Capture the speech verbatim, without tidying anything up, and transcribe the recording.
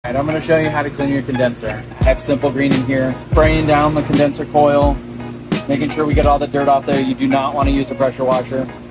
Alright, I'm going to show you how to clean your condenser. I have Simple Green in here, spraying down the condenser coil, making sure we get all the dirt off there. You do not want to use a pressure washer.